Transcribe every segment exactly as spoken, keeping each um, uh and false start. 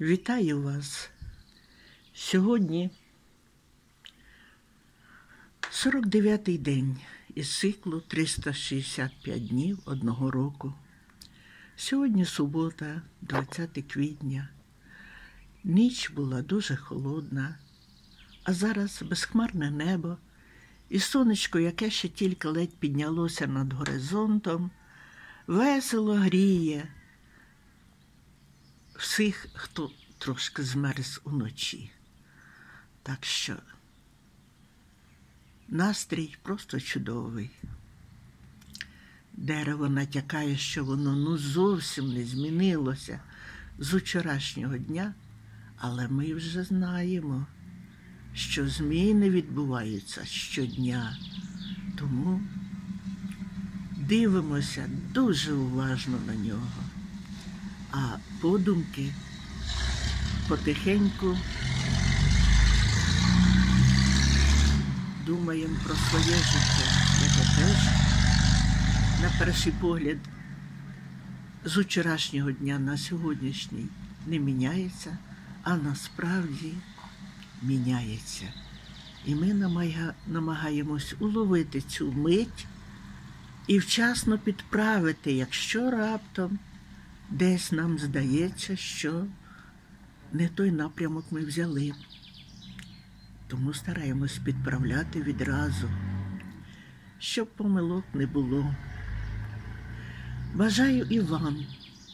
Вітаю вас! Сьогодні сорок дев'ятий день із циклу триста шістдесят п'ять днів одного року. Сьогодні субота, двадцяте квітня. Ніч була дуже холодна, а зараз безхмарне небо і сонечко, яке ще тільки ледь піднялося над горизонтом, весело гріє всіх, хто трошки змерз уночі. Так що настрій просто чудовий. Дерево натякає, що воно ну зовсім не змінилося з вчорашнього дня, але ми вже знаємо, що зміни відбуваються щодня. Тому дивимося дуже уважно на нього. А подумки потихеньку думаємо про своє життя, яке теж, на перший погляд, з вчорашнього дня на сьогоднішній не міняється, а насправді міняється. І ми намагаємось уловити цю мить і вчасно підправити, якщо раптом десь нам здається, що не той напрямок ми взяли. Тому стараємось підправляти відразу, щоб помилок не було. Бажаю і вам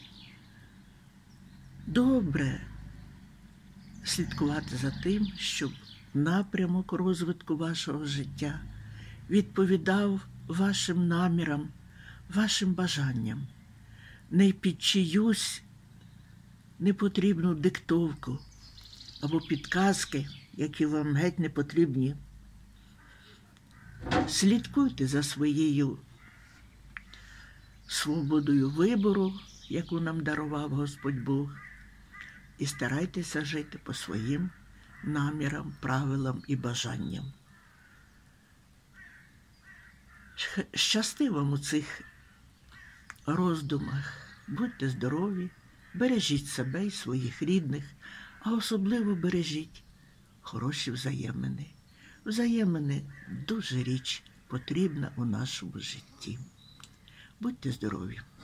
добре слідкувати за тим, щоб напрямок розвитку вашого життя відповідав вашим намірам, вашим бажанням. Не під чиюсь непотрібну диктовку або підказки, які вам геть не потрібні. Слідкуйте за своєю свободою вибору, яку нам дарував Господь Бог, і старайтеся жити по своїм намірам, правилам і бажанням. Щасти вам у цих роздумах. Будьте здорові, бережіть себе і своїх рідних, а особливо бережіть хороші взаємини. Взаємини – дуже річ потрібна у нашому житті. Будьте здорові!